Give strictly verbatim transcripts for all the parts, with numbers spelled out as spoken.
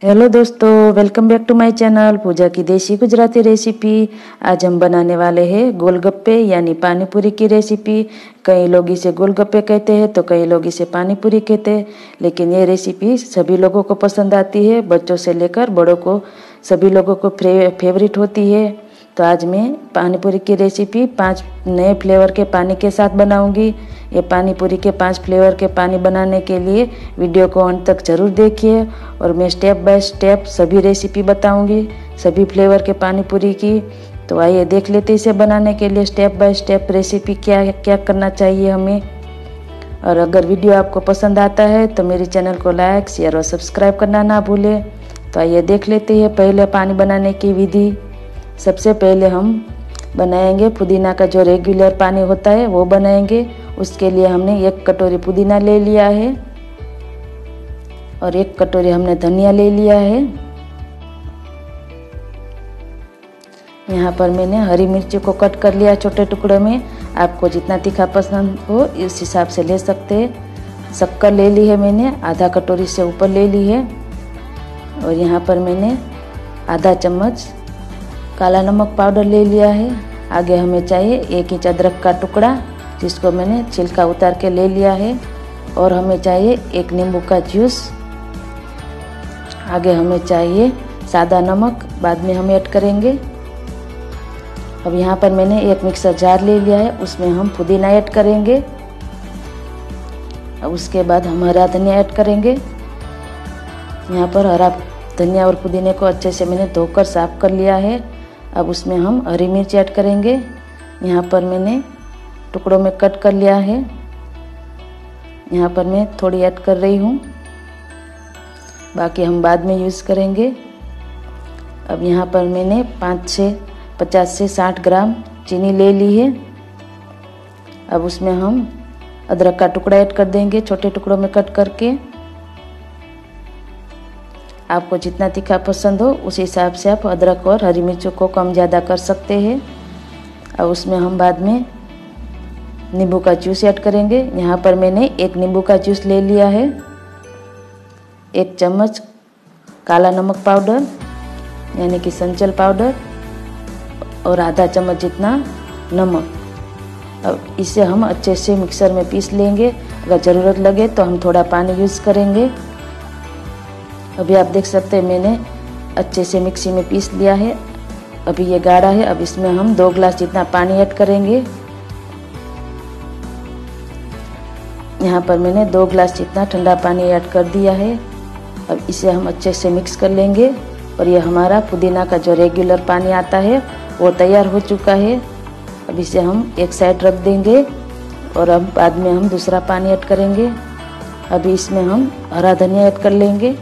Hello दोस्तों, welcome back to my channel Pooja की देसी गुजराती रेसिपी। आज हम बनाने वाले हैं गोलगप्पे यानी पानी पूरी की रेसिपी। कई लोग इसे गोलगप्पे कहते हैं तो कई लोग इसे पानी पूरी कहते हैं, लेकिन ये रेसिपी सभी लोगों को पसंद आती है। बच्चों से लेकर बड़ों को सभी लोगों को फेवरेट होती है। तो आज मैं पानी पूरी की रेसिपी पांच नए फ्लेवर के पानी के साथ बनाऊंगी। ये पानी पूरी के पांच फ्लेवर के पानी बनाने के लिए वीडियो को अंत तक जरूर देखिए और मैं स्टेप बाय स्टेप सभी रेसिपी बताऊंगी सभी फ्लेवर के पानी पूरी की। तो आइए देख लेते इसे बनाने के लिए स्टेप बाय स्टेप रेसिपी क्या क्या करना चाहिए हमें। और अगर वीडियो आपको पसंद आता है तो मेरे चैनल को लाइक शेयर और सब्सक्राइब करना ना भूलें। तो आइए देख लेते हैं पहले पानी बनाने की विधि। सबसे पहले हम बनाएंगे पुदीना का जो रेगुलर पानी होता है वो बनाएंगे। उसके लिए हमने एक कटोरी पुदीना ले लिया है और एक कटोरी हमने धनिया ले लिया है। यहाँ पर मैंने हरी मिर्ची को कट कर लिया छोटे टुकड़ों में। आपको जितना तीखा पसंद हो इस हिसाब से ले सकते हैं। शक्कर ले ली है मैंने, आधा कटोरी से ऊपर ले ली है। और यहाँ पर मैंने आधा चम्मच काला नमक पाउडर ले लिया है। आगे हमें चाहिए एक इंच अदरक का टुकड़ा जिसको मैंने छिलका उतार के ले लिया है। और हमें चाहिए एक नींबू का जूस। आगे हमें चाहिए सादा नमक, बाद में हम ऐड करेंगे। अब यहाँ पर मैंने एक मिक्सर जार ले लिया है, उसमें हम पुदीना ऐड करेंगे। अब उसके बाद हम हरा धनिया ऐड करेंगे। यहाँ पर हरा धनिया और पुदीने को अच्छे से मैंने धोकर साफ कर लिया है। अब उसमें हम हरी मिर्च ऐड करेंगे। यहाँ पर मैंने टुकड़ों में कट कर लिया है। यहाँ पर मैं थोड़ी ऐड कर रही हूँ, बाकी हम बाद में यूज़ करेंगे। अब यहाँ पर मैंने पाँच से पचास से साठ ग्राम चीनी ले ली है। अब उसमें हम अदरक का टुकड़ा ऐड कर देंगे छोटे टुकड़ों में कट करके। आपको जितना तीखा पसंद हो उस हिसाब से आप अदरक और हरी मिर्चों को कम ज़्यादा कर सकते हैं। अब उसमें हम बाद में नींबू का जूस ऐड करेंगे। यहाँ पर मैंने एक नींबू का जूस ले लिया है। एक चम्मच काला नमक पाउडर यानी कि संचल पाउडर और आधा चम्मच जितना नमक। अब इसे हम अच्छे से मिक्सर में पीस लेंगे। अगर ज़रूरत लगे तो हम थोड़ा पानी यूज़ करेंगे। अभी आप देख सकते हैं मैंने अच्छे से मिक्सी में पीस लिया है। अभी ये गाढ़ा है। अब इसमें हम दो गिलास जितना पानी ऐड करेंगे। यहाँ पर मैंने दो गिलास जितना ठंडा पानी ऐड कर दिया है। अब इसे हम अच्छे से मिक्स कर लेंगे। और ये हमारा पुदीना का जो रेगुलर पानी आता है वो तैयार हो चुका है। अब इसे हम एक साइड रख देंगे और अब बाद में हम दूसरा पानी ऐड करेंगे। अभी इसमें हम हरा धनिया ऐड कर लेंगे।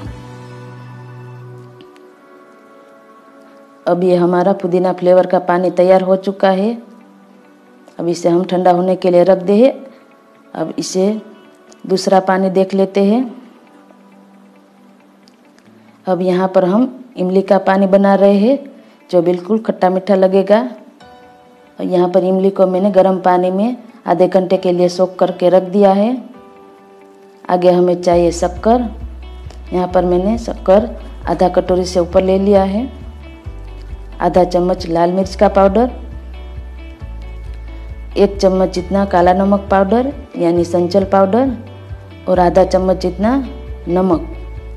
अब ये हमारा पुदीना फ्लेवर का पानी तैयार हो चुका है। अब इसे हम ठंडा होने के लिए रख दे हैं। अब इसे दूसरा पानी देख लेते हैं। अब यहाँ पर हम इमली का पानी बना रहे हैं जो बिल्कुल खट्टा मीठा लगेगा। और यहाँ पर इमली को मैंने गर्म पानी में आधे घंटे के लिए सोख करके रख दिया है। आगे हमें चाहिए शक्कर। यहाँ पर मैंने शक्कर आधा कटोरी से ऊपर ले लिया है। आधा चम्मच लाल मिर्च का पाउडर, एक चम्मच जितना काला नमक पाउडर यानी संचल पाउडर और आधा चम्मच जितना नमक।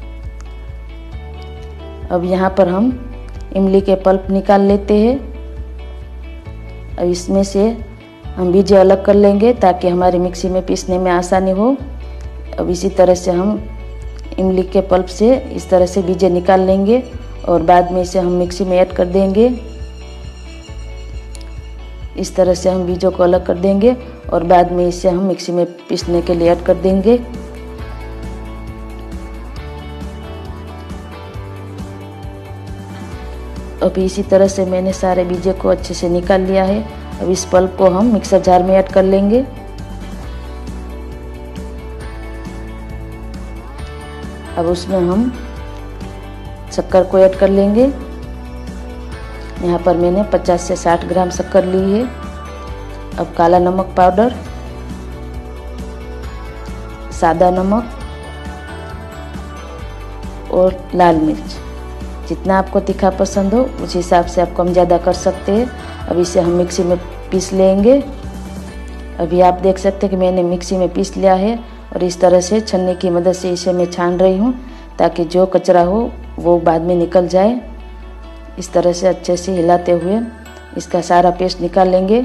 अब यहाँ पर हम इमली के पल्प निकाल लेते हैं। अब इसमें से हम बीजे अलग कर लेंगे ताकि हमारी मिक्सी में पीसने में आसानी हो। अब इसी तरह से हम इमली के पल्प से इस तरह से बीजे निकाल लेंगे और बाद में इसे हम मिक्सी में ऐड कर देंगे। इस तरह से हम बीजों को अलग कर देंगे और बाद में इसे हम मिक्सी में पीसने के लिए ऐड कर देंगे। अभी इसी तरह से मैंने सारे बीजों को अच्छे से निकाल लिया है। अब इस पल्प को हम मिक्सर जार में ऐड कर लेंगे। अब उसमें हम शक्कर को ऐड कर लेंगे। यहाँ पर मैंने पचास से साठ ग्राम शक्कर ली है। अब काला नमक पाउडर, सादा नमक और लाल मिर्च। जितना आपको तीखा पसंद हो उस हिसाब से आप कम ज़्यादा कर सकते हैं। अब इसे हम मिक्सी में पीस लेंगे। अभी आप देख सकते हैं कि मैंने मिक्सी में पीस लिया है और इस तरह से छन्नी की मदद से इसे मैं छान रही हूँ ताकि जो कचरा हो वो बाद में निकल जाए। इस तरह से अच्छे से हिलाते हुए इसका सारा पेस्ट निकाल लेंगे।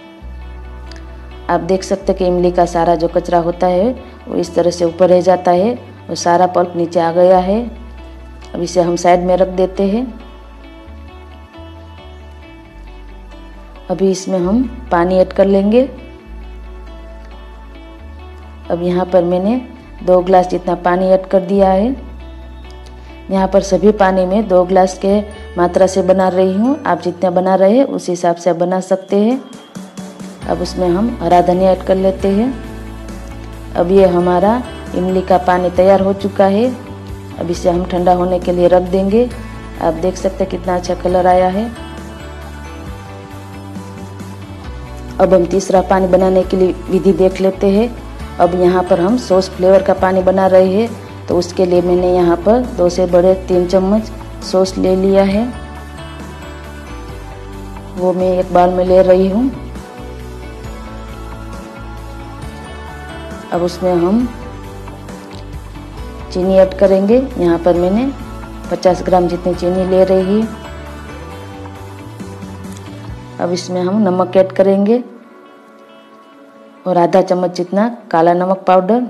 आप देख सकते हैं कि इमली का सारा जो कचरा होता है वो इस तरह से ऊपर रह जाता है और सारा पल्प नीचे आ गया है। अब इसे हम साइड में रख देते हैं। अभी इसमें हम पानी ऐड कर लेंगे। अब यहाँ पर मैंने दो गिलास जितना पानी ऐड कर दिया है। यहाँ पर सभी पानी में दो गिलास के मात्रा से बना रही हूँ। आप जितना बना रहे हैं उस हिसाब से आप बना सकते हैं। अब उसमें हम हरा धनिया ऐड कर लेते हैं। अब ये हमारा इमली का पानी तैयार हो चुका है। अब इसे हम ठंडा होने के लिए रख देंगे। आप देख सकते हैं कितना अच्छा कलर आया है। अब हम तीसरा पानी बनाने के लिए विधि देख लेते हैं। अब यहाँ पर हम सॉस फ्लेवर का पानी बना रहे हैं, तो उसके लिए मैंने यहाँ पर दो से बड़े तीन चम्मच सॉस ले लिया है। वो मैं एक बार में ले रही हूँ। अब उसमें हम चीनी ऐड करेंगे। यहाँ पर मैंने पचास ग्राम जितनी चीनी ले रही है। अब इसमें हम नमक ऐड करेंगे और आधा चम्मच जितना काला नमक पाउडर।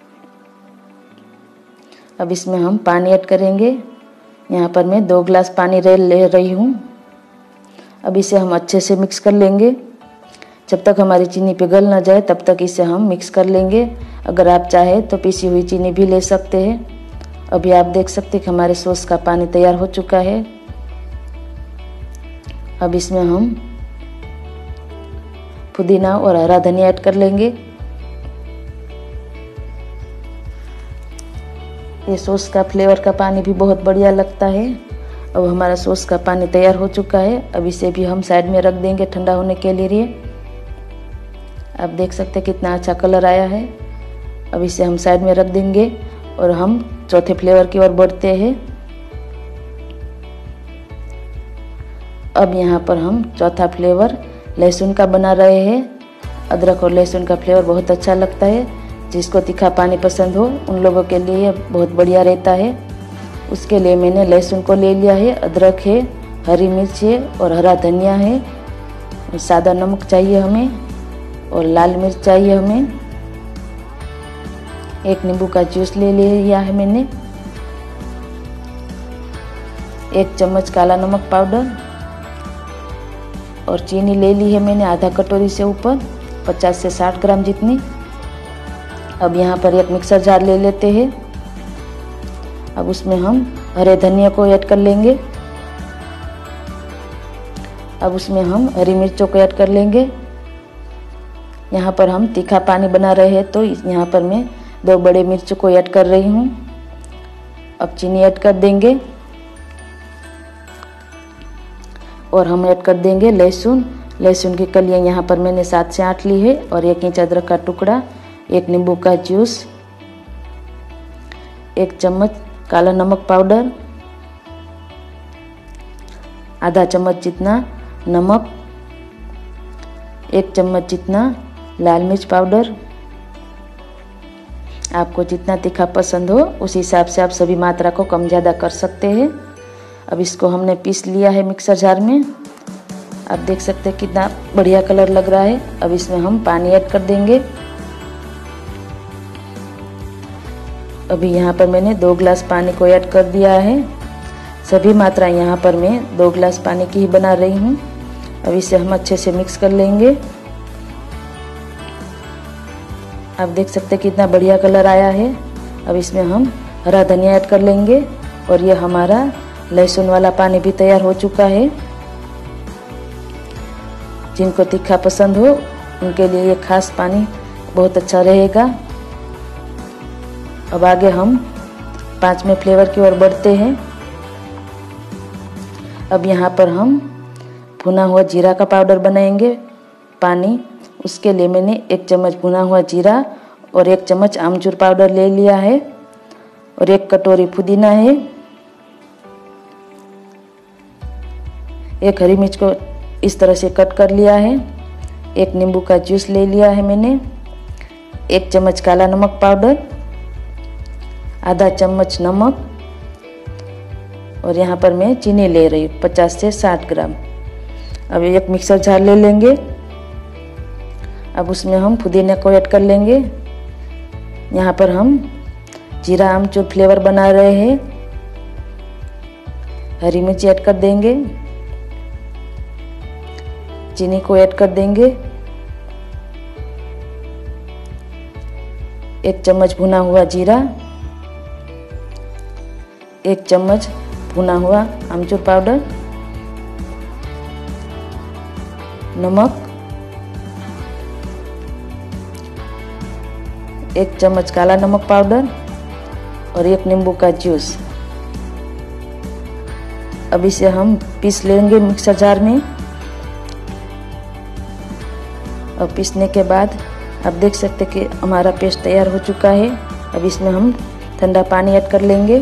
अब इसमें हम पानी ऐड करेंगे। यहाँ पर मैं दो गिलास पानी ले रही हूँ। अब इसे हम अच्छे से मिक्स कर लेंगे। जब तक हमारी चीनी पिघल ना जाए तब तक इसे हम मिक्स कर लेंगे। अगर आप चाहें तो पिसी हुई चीनी भी ले सकते हैं। अभी आप देख सकते हैं कि हमारे सॉस का पानी तैयार हो चुका है। अब इसमें हम पुदीना और हरा धनिया ऐड कर लेंगे। ये सॉस का फ्लेवर का पानी भी बहुत बढ़िया लगता है। अब हमारा सॉस का पानी तैयार हो चुका है। अब इसे भी हम साइड में रख देंगे ठंडा होने के लिए। आप देख सकते हैं कितना अच्छा कलर आया है। अब इसे हम साइड में रख देंगे और हम चौथे फ्लेवर की ओर बढ़ते हैं। अब यहाँ पर हम चौथा फ्लेवर लहसुन का बना रहे हैं। अदरक और लहसुन का फ्लेवर बहुत अच्छा लगता है। जिसको तीखा पानी पसंद हो उन लोगों के लिए बहुत बढ़िया रहता है। उसके लिए मैंने लहसुन को ले लिया है, अदरक है, हरी मिर्च है और हरा धनिया है। सादा नमक चाहिए हमें और लाल मिर्च चाहिए हमें। एक नींबू का जूस ले लिया है मैंने। एक चम्मच काला नमक पाउडर और चीनी ले ली है मैंने आधा कटोरी से ऊपर, पचास से साठ ग्राम जितनी। अब यहाँ पर एक मिक्सर जार ले लेते हैं। अब उसमें हम हरे धनिया को ऐड कर लेंगे। अब उसमें हम हरी मिर्चों को ऐड कर लेंगे। यहाँ पर हम तीखा पानी बना रहे हैं तो यहाँ पर मैं दो बड़े मिर्च को ऐड कर रही हूँ। अब चीनी ऐड कर देंगे और हम ऐड कर देंगे लहसुन। लहसुन की कलियाँ यहाँ पर मैंने सात से आठ ली है और एक इंच अदरक का टुकड़ा, एक नींबू का जूस, एक चम्मच काला नमक पाउडर, आधा चम्मच जितना नमक, एक चम्मच जितना लाल मिर्च पाउडर। आपको जितना तीखा पसंद हो उस हिसाब से आप सभी मात्रा को कम ज़्यादा कर सकते हैं। अब इसको हमने पीस लिया है मिक्सर जार में। आप देख सकते हैं कितना बढ़िया कलर लग रहा है। अब इसमें हम पानी ऐड कर देंगे। अभी यहाँ पर मैंने दो गिलास पानी को ऐड कर दिया है। सभी मात्रा यहाँ पर मैं दो गिलास पानी की ही बना रही हूँ। अब इसे हम अच्छे से मिक्स कर लेंगे। आप देख सकते हैं कितना बढ़िया कलर आया है। अब इसमें हम हरा धनिया ऐड कर लेंगे और ये हमारा लहसुन वाला पानी भी तैयार हो चुका है। जिनको तीखा पसंद हो उनके लिए ये खास पानी बहुत अच्छा रहेगा। अब आगे हम पांचवें फ्लेवर की ओर बढ़ते हैं। अब यहाँ पर हम भुना हुआ जीरा का पाउडर बनाएंगे पानी। उसके लिए मैंने एक चम्मच भुना हुआ जीरा और एक चम्मच आमचूर पाउडर ले लिया है और एक कटोरी पुदीना है। एक हरी मिर्च को इस तरह से कट कर लिया है। एक नींबू का जूस ले लिया है मैंने। एक चम्मच काला नमक पाउडर, आधा चम्मच नमक, और यहाँ पर मैं चीनी ले रही हूँ पचास से साठ ग्राम। अब एक मिक्सर जार ले लेंगे। अब उसमें हम पुदीने को ऐड कर लेंगे। यहाँ पर हम जीरा आमचूर फ्लेवर बना रहे हैं। हरी मिर्ची ऐड कर देंगे, चीनी को ऐड कर देंगे, एक चम्मच भुना हुआ जीरा, एक चम्मच भुना हुआ आमचूर पाउडर, नमक, एक चम्मच काला नमक पाउडर और एक नींबू का जूस। अब इसे हम पीस लेंगे मिक्सर जार में। और पीसने के बाद आप देख सकते कि हमारा पेस्ट तैयार हो चुका है। अब इसमें हम ठंडा पानी ऐड कर लेंगे।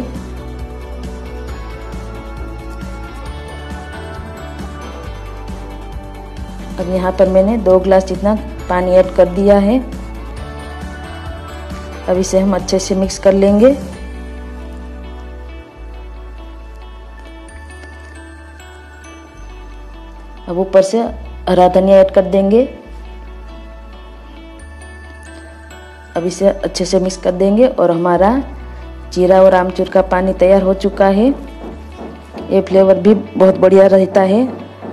अब यहाँ पर मैंने दो गिलास जितना पानी ऐड कर दिया है। अब इसे हम अच्छे से मिक्स कर लेंगे। अब ऊपर से हरा धनिया ऐड कर देंगे। अब इसे अच्छे से मिक्स कर देंगे और हमारा जीरा और आमचूर का पानी तैयार हो चुका है। ये फ्लेवर भी बहुत बढ़िया रहता है।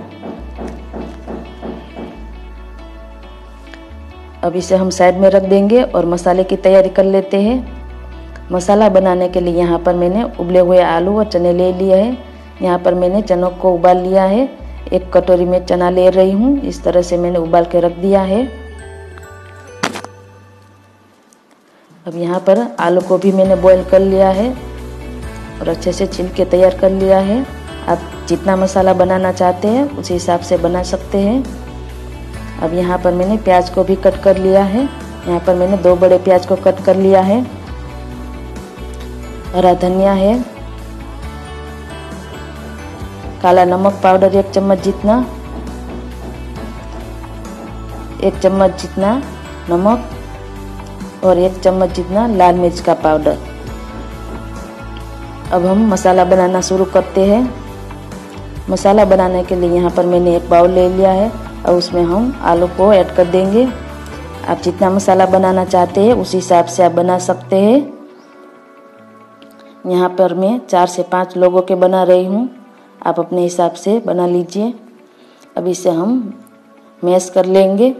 अब इसे हम साइड में रख देंगे और मसाले की तैयारी कर लेते हैं। मसाला बनाने के लिए यहाँ पर मैंने उबले हुए आलू और चने ले लिए हैं। यहाँ पर मैंने चनों को उबाल लिया है। एक कटोरी में चना ले रही हूँ। इस तरह से मैंने उबाल के रख दिया है। अब यहाँ पर आलू को भी मैंने बॉईल कर लिया है और अच्छे से छिल के तैयार कर लिया है। आप जितना मसाला बनाना चाहते हैं उस हिसाब से बना सकते हैं। अब यहाँ पर मैंने प्याज को भी कट कर लिया है। यहाँ पर मैंने दो बड़े प्याज को कट कर लिया है। हरा धनिया है, काला नमक पाउडर एक चम्मच जितना, एक चम्मच जितना नमक और एक चम्मच जितना लाल मिर्च का पाउडर। अब हम मसाला बनाना शुरू करते हैं। मसाला बनाने के लिए यहाँ पर मैंने एक बाउल ले लिया है और उसमें हम आलू को ऐड कर देंगे। आप जितना मसाला बनाना चाहते हैं उस हिसाब से आप बना सकते हैं। यहाँ पर मैं चार से पाँच लोगों के बना रही हूँ, आप अपने हिसाब से बना लीजिए। अब इसे हम मैश कर लेंगे।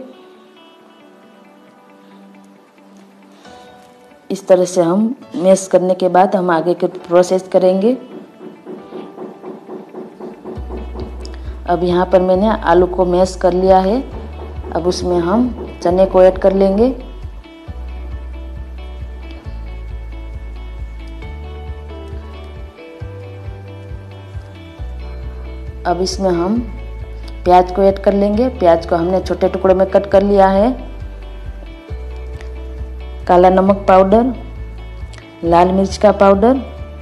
इस तरह से हम मैश करने के बाद हम आगे के प्रोसेस करेंगे। अब यहाँ पर मैंने आलू को मैश कर लिया है। अब उसमें हम चने को ऐड कर लेंगे। अब इसमें हम प्याज को ऐड कर लेंगे। प्याज को हमने छोटे टुकड़ों में कट कर लिया है। काला नमक पाउडर, लाल मिर्च का पाउडर,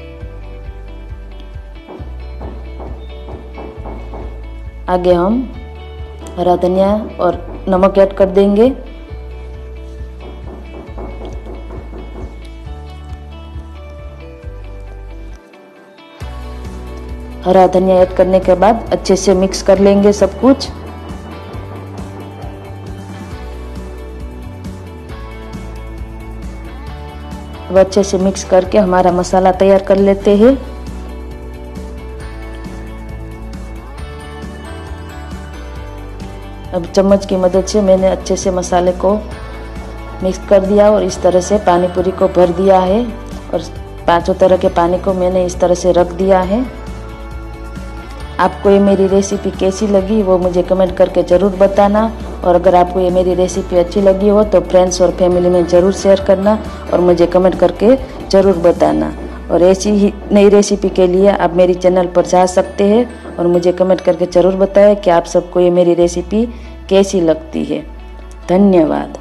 आगे हम हरा धनिया और नमक ऐड कर देंगे। हरा धनिया ऐड करने के बाद अच्छे से मिक्स कर लेंगे सब कुछ। अब अच्छे से मिक्स करके हमारा मसाला तैयार कर लेते हैं। अब चम्मच की मदद से मैंने अच्छे से मसाले को मिक्स कर दिया और इस तरह से पानी पूरी को भर दिया है और पांचों तरह के पानी को मैंने इस तरह से रख दिया है। आपको ये मेरी रेसिपी कैसी लगी वो मुझे कमेंट करके ज़रूर बताना, और अगर आपको ये मेरी रेसिपी अच्छी लगी हो तो फ्रेंड्स और फैमिली में ज़रूर शेयर करना और मुझे कमेंट करके ज़रूर बताना। और ऐसी ही नई रेसिपी के लिए आप मेरी चैनल पर जा सकते हैं और मुझे कमेंट करके ज़रूर बताएं कि आप सबको ये मेरी रेसिपी कैसी लगती है। धन्यवाद।